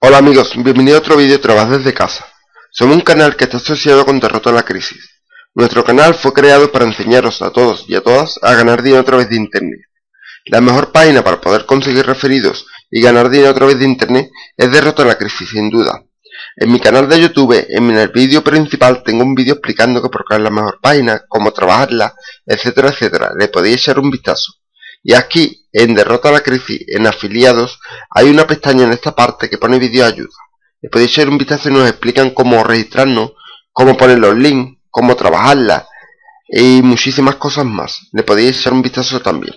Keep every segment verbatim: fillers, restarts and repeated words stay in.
Hola amigos, bienvenido a otro vídeo de Trabajo desde casa. Somos un canal que está asociado con Derrota a la Crisis. Nuestro canal fue creado para enseñaros a todos y a todas a ganar dinero a través de internet. La mejor página para poder conseguir referidos y ganar dinero a través de internet es Derrota a la Crisis, sin duda. En mi canal de YouTube, en el vídeo principal, tengo un vídeo explicando que por qué es la mejor página, cómo trabajarla, etcétera, etcétera. Le podéis echar un vistazo. Y aquí, en Derrota a la Crisis, en afiliados, hay una pestaña en esta parte que pone vídeo ayuda. Le podéis echar un vistazo y nos explican cómo registrarnos, cómo poner los links, cómo trabajarla y muchísimas cosas más. Le podéis echar un vistazo también.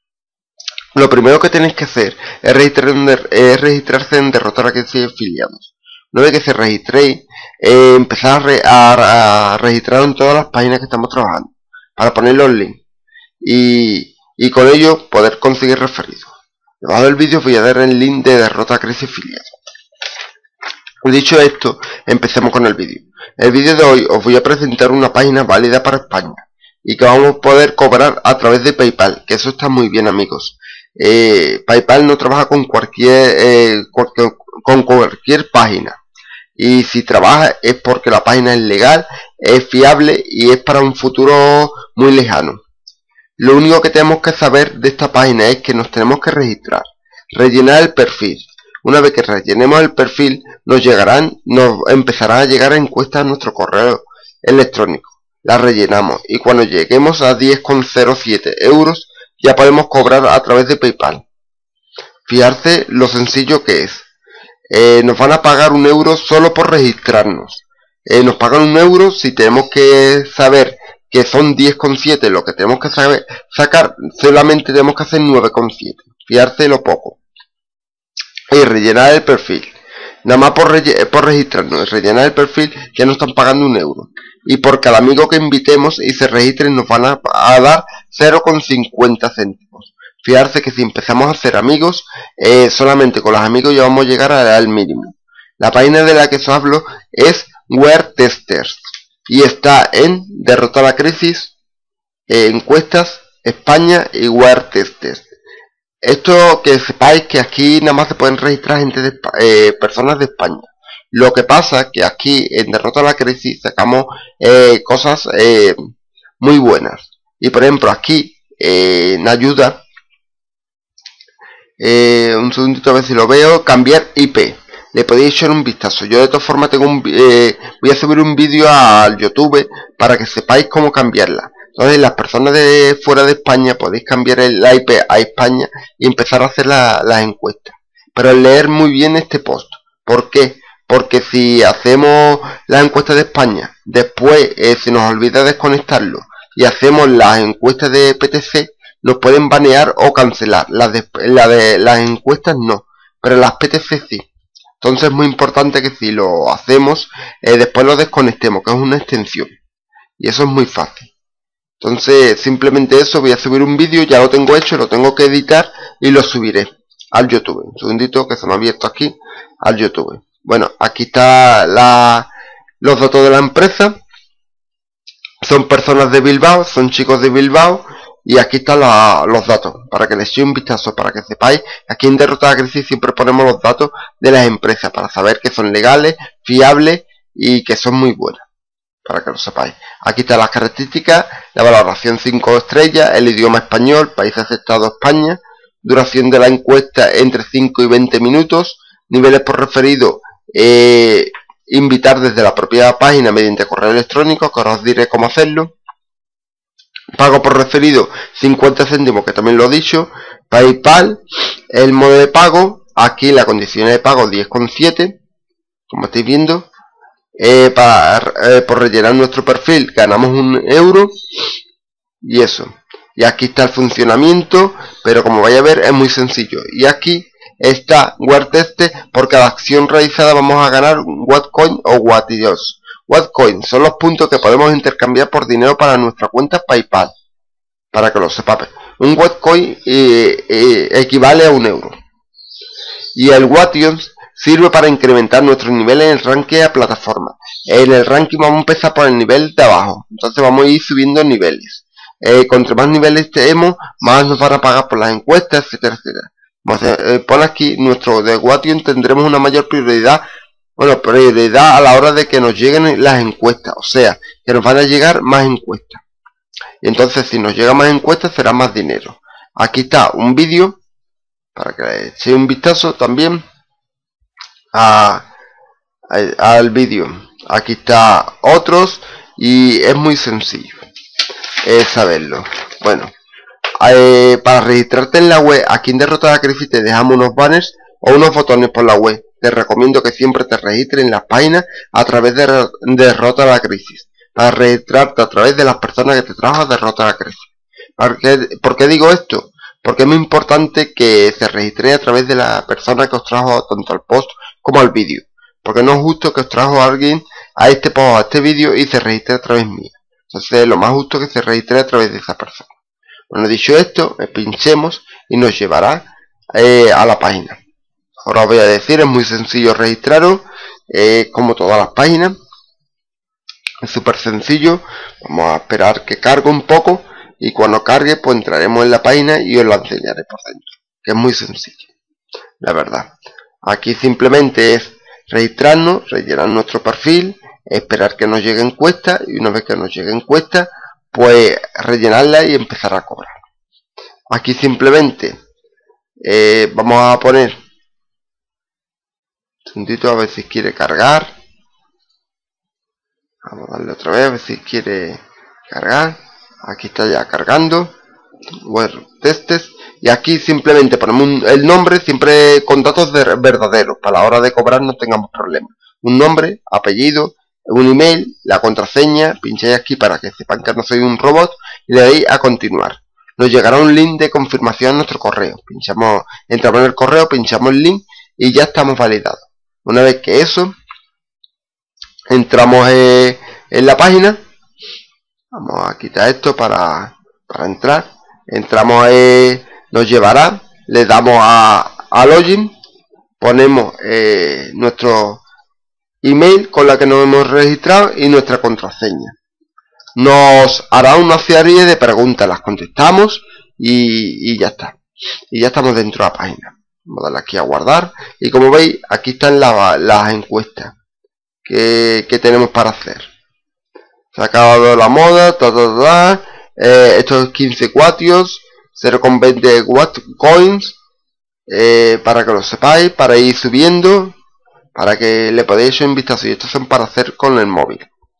Lo primero que tenéis que hacer es, registrar en der, es registrarse en Derrota a la Crisis afiliados. Una vez que se registréis, eh, empezar a, re, a, a registrar en todas las páginas que estamos trabajando para poner los links y y con ello poder conseguir referidos. Debajo del vídeo voy a dar el link de Derrota a Crisis afiliados. Dicho esto, empecemos con el vídeo. En el vídeo de hoy os voy a presentar una página válida para España y que vamos a poder cobrar a través de PayPal, que eso está muy bien, amigos. Eh, PayPal no trabaja con cualquier, eh, cualquier con cualquier página, y si trabaja es porque la página es legal, es fiable y es para un futuro muy lejano. Lo único que tenemos que saber de esta página es que nos tenemos que registrar, rellenar el perfil. Una vez que rellenemos el perfil, nos llegarán, nos empezarán a llegar encuestas a nuestro correo electrónico. Las rellenamos y cuando lleguemos a diez coma cero siete euros ya podemos cobrar a través de PayPal. Fijarse lo sencillo que es. Eh, nos van a pagar un euro solo por registrarnos. Eh, nos pagan un euro si tenemos que saber que son diez coma siete lo que tenemos que saber, sacar, solamente tenemos que hacer nueve coma siete. Fijarse lo poco. Y rellenar el perfil. Nada más por, re por registrarnos y rellenar el perfil ya nos están pagando un euro. Y por cada amigo que invitemos y se registren nos van a, a dar cero coma cincuenta céntimos. Fijarse que si empezamos a hacer amigos, eh, solamente con los amigos ya vamos a llegar al mínimo. La página de la que os hablo es WordTesters. Y está en Derrota a la Crisis, eh, encuestas, España y WordTesters. Esto que sepáis que aquí nada más se pueden registrar gente de, eh, personas de España. Lo que pasa que aquí en Derrota a la Crisis sacamos eh, cosas eh, muy buenas. Y por ejemplo aquí eh, en ayuda, eh, un segundito a ver si lo veo, cambiar I P. Le podéis echar un vistazo. Yo de todas formas tengo un, eh, voy a subir un vídeo al YouTube para que sepáis cómo cambiarla. Entonces las personas de fuera de España podéis cambiar el I P a España y empezar a hacer la, las encuestas. Pero leer muy bien este post. ¿Por qué? Porque si hacemos las encuestas de España, después eh, se nos olvida desconectarlo y hacemos las encuestas de P T C, nos pueden banear o cancelar. Las de, la de las encuestas no, pero las P T C sí. Entonces es muy importante que si lo hacemos, eh, después lo desconectemos, que es una extensión. Y eso es muy fácil. Entonces simplemente eso, voy a subir un vídeo, ya lo tengo hecho, lo tengo que editar y lo subiré al YouTube. Un segundito que se me ha abierto aquí, al YouTube. Bueno, aquí está la, los datos de la empresa. Son personas de Bilbao, son chicos de Bilbao. Y aquí están la, los datos, para que les echéis un vistazo, para que sepáis. Aquí en Derrota a la Crisis siempre ponemos los datos de las empresas, para saber que son legales, fiables y que son muy buenas, para que lo sepáis. Aquí están las características, la valoración cinco estrellas, el idioma español, país aceptado España, duración de la encuesta entre cinco y veinte minutos, niveles por referido, eh, invitar desde la propia página mediante correo electrónico, que ahora os diré cómo hacerlo. Pago por referido cincuenta céntimos, que también lo he dicho. PayPal, el modo de pago, aquí la condición de pago diez coma siete, como estáis viendo. Eh, para, eh, por rellenar nuestro perfil ganamos un euro. Y eso. Y aquí está el funcionamiento, pero como vais a ver es muy sencillo. Y aquí está WordTesters, por cada acción realizada vamos a ganar Wattcoin o Wattios. Wattcoin son los puntos que podemos intercambiar por dinero para nuestra cuenta PayPal, para que lo sepáis. Un Wattcoin eh, eh, equivale a un euro. Y el Wattions sirve para incrementar nuestros niveles en el ranking a plataforma. En el ranking vamos a empezar por el nivel de abajo, entonces vamos a ir subiendo niveles. Eh, contra más niveles tenemos, más nos van a pagar por las encuestas, etcétera, etcétera. Eh, pone aquí, nuestro Deguation tendremos una mayor prioridad, bueno, prioridad a la hora de que nos lleguen las encuestas, o sea, que nos van a llegar más encuestas. Y entonces si nos llega más encuestas será más dinero. Aquí está un vídeo, para que le echéis un vistazo también a, a, al vídeo. Aquí está otros y es muy sencillo eh, saberlo. Bueno. Eh, para registrarte en la web, aquí en Derrota a la Crisis te dejamos unos banners o unos botones por la web. Te recomiendo que siempre te registres en las páginas a través de Derrota a la Crisis, para registrarte a través de las personas que te trajo a Derrota a la Crisis. ¿Por qué, ¿Por qué digo esto? Porque es muy importante que se registre a través de la persona que os trajo tanto al post como al vídeo, porque no es justo que os trajo a alguien a este post, a este vídeo y se registre a través mío. Entonces lo más justo es que se registre a través de esa persona. Bueno, dicho esto, pinchemos y nos llevará eh, a la página. Ahora os voy a decir, es muy sencillo registraros, eh, como todas las páginas. Es súper sencillo. Vamos a esperar que cargue un poco y cuando cargue pues entraremos en la página y os la enseñaré por dentro. Que es muy sencillo, la verdad. Aquí simplemente es registrarnos, rellenar nuestro perfil, esperar que nos llegue encuesta y una vez que nos llegue encuesta pues rellenarla y empezar a cobrar. Aquí simplemente eh, vamos a poner un segundito a ver si quiere cargar. Vamos a darle otra vez a ver si quiere cargar. Aquí está ya cargando. Bueno, testes. Y aquí simplemente ponemos un, el nombre siempre con datos de, verdaderos, para la hora de cobrar no tengamos problemas. Un nombre, apellido, un email, la contraseña, pincháis aquí para que sepan que no soy un robot y le dais a continuar. Nos llegará un link de confirmación a nuestro correo. Pinchamos, entramos en el correo, pinchamos el link y ya estamos validados. Una vez que eso, entramos eh, en la página. Vamos a quitar esto para, para entrar. Entramos, eh, nos llevará, le damos a, a login, ponemos eh, nuestro email con la que nos hemos registrado y nuestra contraseña. Nos hará una serie de preguntas, las contestamos y, y ya está. Y ya estamos dentro de la página. Vamos a darle aquí a guardar y como veis aquí están la, las encuestas que, que tenemos para hacer. Se ha acabado la moda, ta, ta, ta, eh, estos quince cuatios, cero coma veinte watt coins, eh, para que lo sepáis, para ir subiendo, para que le podáis echar un vistazo. Y estos son para hacer con el móvil.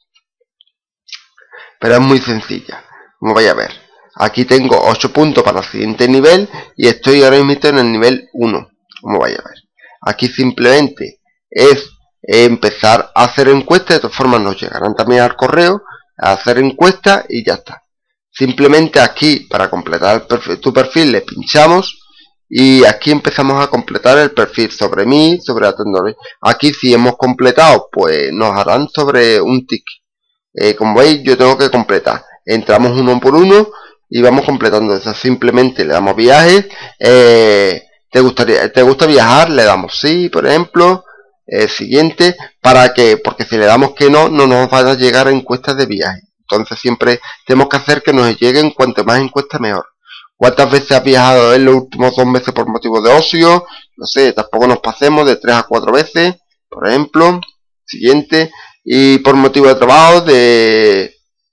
Pero es muy sencilla, como vais a ver. Aquí tengo ocho puntos para el siguiente nivel y estoy ahora mismo en el nivel uno, como vais a ver. Aquí simplemente es empezar a hacer encuestas, de todas formas nos llegarán también al correo, a hacer encuestas y ya está. Simplemente aquí para completar el perfil, tu perfil le pinchamos y aquí empezamos a completar el perfil sobre mí, sobre la tecnología. Aquí si hemos completado pues nos harán sobre un tick. Eh, como veis yo tengo que completar, entramos uno por uno y vamos completando eso. Simplemente le damos viajes, eh, ¿te, gustaría, ¿te gusta viajar? Le damos sí, por ejemplo. Eh, siguiente, para que, porque si le damos que no, no nos van a llegar encuestas de viaje. Entonces siempre tenemos que hacer que nos lleguen cuanto más encuestas mejor. ¿Cuántas veces has viajado en los últimos dos meses por motivo de ocio? No sé, tampoco nos pasemos de tres a cuatro veces, por ejemplo. Siguiente. Y por motivo de trabajo de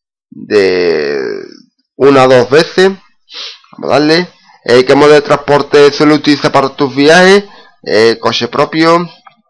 de una o dos veces. Vamos a darle. Eh, ¿Qué modo de transporte suele utilizar para tus viajes? Eh, coche propio,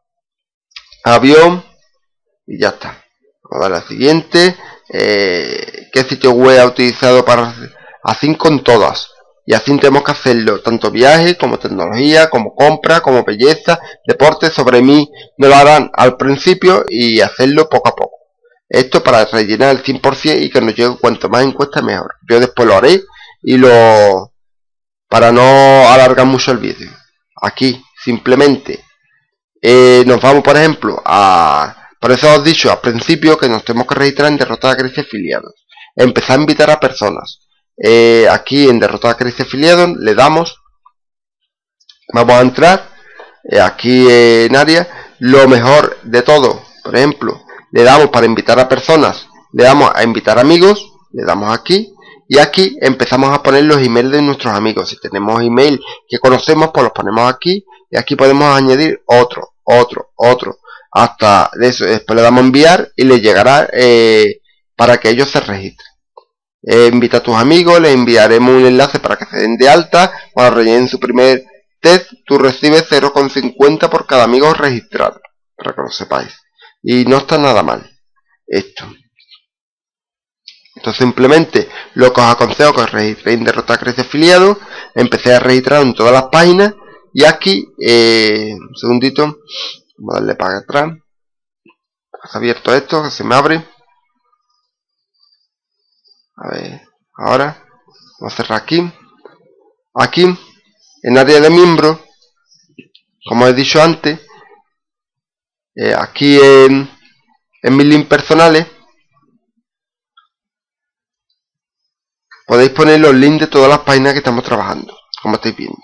avión y ya está. Vamos a darle a la siguiente. Eh, ¿Qué sitio web ha utilizado para así con todas? Y así tenemos que hacerlo, tanto viaje como tecnología, como compra, como belleza, deporte. Sobre mí me lo harán al principio y hacerlo poco a poco. Esto para rellenar el cien por cien y que nos llegue cuanto más encuestas mejor. Yo después lo haré y lo para no alargar mucho el vídeo. Aquí simplemente eh, nos vamos por ejemplo a... Por eso os he dicho al principio que nos tenemos que registrar en Derrota a la Crisis afiliados. Empezar a invitar a personas. Eh, aquí en Derrota a la Crisis afiliados le damos. Vamos a entrar. Eh, aquí eh, en área. Lo mejor de todo. Por ejemplo, le damos para invitar a personas. Le damos a invitar amigos. Le damos aquí. y aquí empezamos a poner los emails de nuestros amigos. Si tenemos email que conocemos, pues los ponemos aquí, y aquí podemos añadir otro, otro, otro, hasta eso. Después le damos a enviar y le llegará eh, para que ellos se registren. Eh, invita a tus amigos, les enviaremos un enlace para que se den de alta. Cuando rellenen su primer test, tú recibes cero coma cincuenta por cada amigo registrado, para que lo sepáis. Y no está nada mal esto. Entonces simplemente lo que os aconsejo que os registréis en Derrota Crazy Afiliado. Empecé a registrar en todas las páginas. Y aquí, eh, un segundito, vamos a darle para atrás. ¿Has abierto esto? Que se me abre. A ver, ahora vamos a cerrar aquí. Aquí, en área de miembros, como he dicho antes, eh, aquí en, en mis links personales, podéis poner los links de todas las páginas que estamos trabajando, como estáis viendo.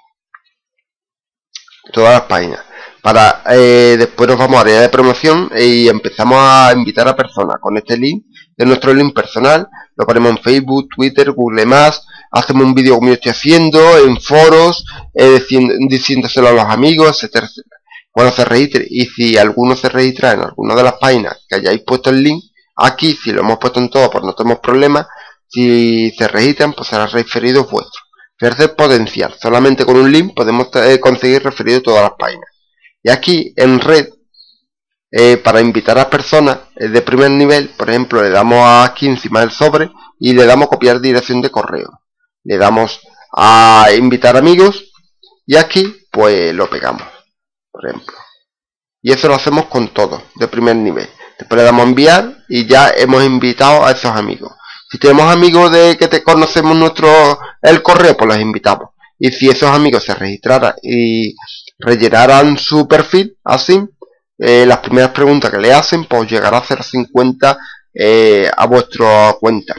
Todas las páginas. Para eh, después nos vamos a área de promoción y empezamos a invitar a personas con este link, de nuestro link personal. Lo ponemos en Facebook, Twitter, Google Más. Hacemos un vídeo como yo estoy haciendo, en foros, eh, diciéndoselo a los amigos, etcétera, etcétera. Cuando se registre, y si alguno se registra en alguna de las páginas que hayáis puesto el link, aquí si lo hemos puesto en todo, pues no tenemos problema. Si se registran, pues será referido vuestro. Tercer potencial, solamente con un link podemos eh, conseguir referido todas las páginas. Y aquí en red, eh, para invitar a personas eh, de primer nivel, por ejemplo, le damos aquí encima del sobre y le damos copiar dirección de correo. Le damos a invitar amigos y aquí pues lo pegamos, por ejemplo. Y eso lo hacemos con todos de primer nivel. Después le damos a enviar y ya hemos invitado a esos amigos. Si tenemos amigos de que te conocemos nuestro el correo, pues los invitamos. Y si esos amigos se registraran y rellenaran su perfil así, eh, las primeras preguntas que le hacen, pues llegará a cero coma cincuenta eh, a vuestra cuenta.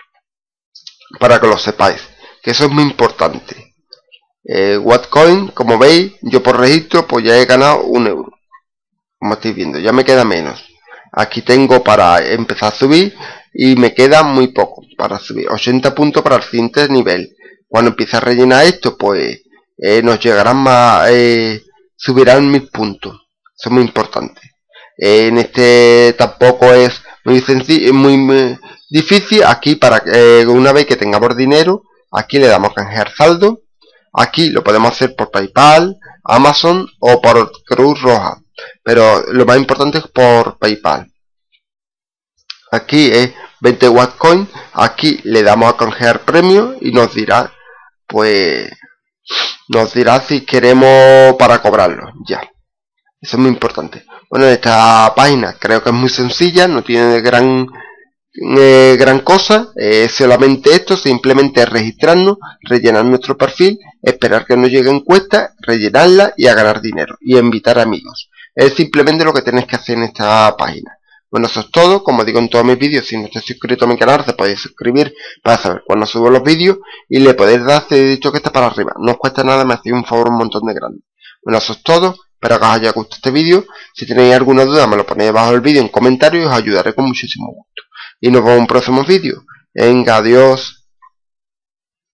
Para que lo sepáis, que eso es muy importante. Eh, Wattcoin, como veis, yo por registro pues ya he ganado un euro. Como estáis viendo, ya me queda menos. Aquí tengo para empezar a subir y me queda muy poco para subir. ochenta puntos para el siguiente nivel. Cuando empiece a rellenar esto, pues eh, nos llegarán más, eh, subirán mil puntos. Eso es muy importante. Eh, en este tampoco es muy sencillo, muy, muy difícil. Aquí para eh, una vez que tengamos dinero, aquí le damos a canjear saldo. Aquí lo podemos hacer por PayPal, Amazon o por Cruz Roja. Pero lo más importante es por PayPal. Aquí es veinte Wattcoin. Aquí le damos a canjear premio y nos dirá, pues, nos dirá si queremos para cobrarlo. Ya. Eso es muy importante. Bueno, esta página creo que es muy sencilla, no tiene gran eh, gran cosa. Es eh, solamente esto, simplemente registrarnos, rellenar nuestro perfil, esperar que nos llegue encuesta, rellenarla y a ganar dinero. Y invitar amigos. Es simplemente lo que tenéis que hacer en esta página. Bueno, eso es todo. Como digo en todos mis vídeos, si no estáis suscrito a mi canal, te podéis suscribir para saber cuando subo los vídeos. Y le podéis dar, he dicho que está para arriba. No os cuesta nada, me hacéis un favor un montón de grande. Bueno, eso es todo. Espero que os haya gustado este vídeo. Si tenéis alguna duda, me lo ponéis abajo del vídeo en comentarios y os ayudaré con muchísimo gusto. Y nos vemos en un próximo vídeo. Venga, adiós.